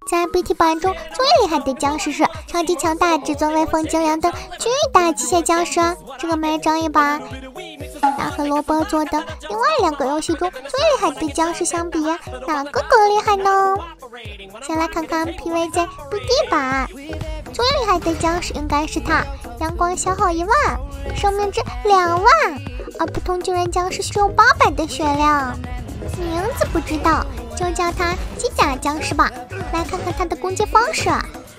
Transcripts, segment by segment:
在 BT 版中最厉害的僵尸是超级强大、至尊威风精良的巨大机械僵尸，这个没争议吧？那和萝卜做的另外2个游戏中最厉害的僵尸相比，哪个更厉害呢？先来看看 PVZ BT 版，最厉害的僵尸应该是它，阳光消耗1万，生命值2万，而普通巨人僵尸只有800的血量。名字不知道，就叫它机甲僵尸吧。来看看它的攻击方式。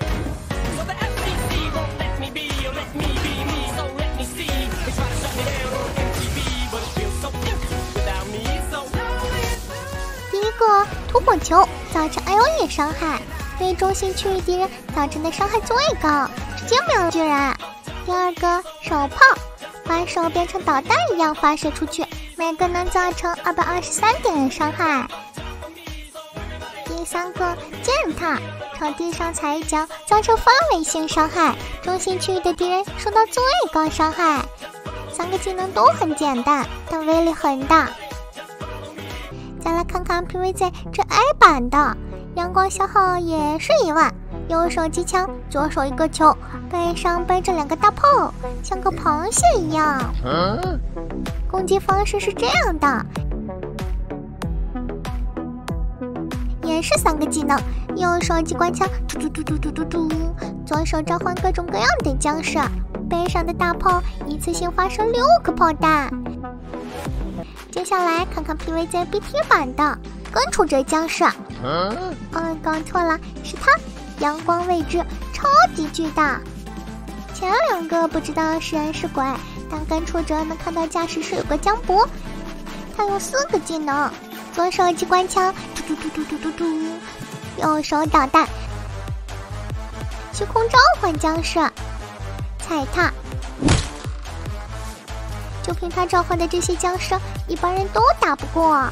第一个突火球造成 AOE 伤害，对中心区域敌人造成的伤害最高，直接秒巨人。第二个手炮，把手变成导弹一样发射出去，每个能造成223点伤害。第三个践踏，朝地上踩一脚，造成范围性伤害，中心区域的敌人受到最高伤害。3个技能都很简单，但威力很大。再来看看 PVZ 这 A 版的，阳光消耗也是1万，右手机枪，左手一个球，背上背着2个大炮，像个螃蟹一样。攻击方式是这样的，也是3个技能，右手机关枪，嘟嘟嘟嘟嘟嘟嘟，左手召唤各种各样的僵尸，背上的大炮一次性发射6颗炮弹。接下来看看 PVZ BT 版的根除者僵尸，搞错了，是它，阳光位置超级巨大。前2个不知道是人是鬼，但根除者能看到驾驶室有个江博，他有4个技能，左手机关枪，嘟嘟嘟嘟嘟嘟嘟，右手导弹，虚空召唤僵尸，踩踏。就凭他召唤的这些僵尸，一般人都打不过。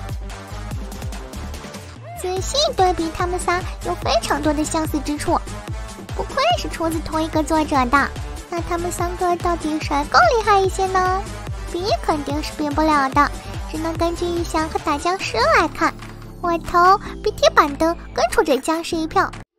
仔细对比，他们仨有非常多的相似之处，不愧是出自同一个作者的。那他们3个到底谁更厉害一些呢？比肯定是比不了的，只能根据预想和打僵尸来看。我投 BT 版的根除者僵尸1票。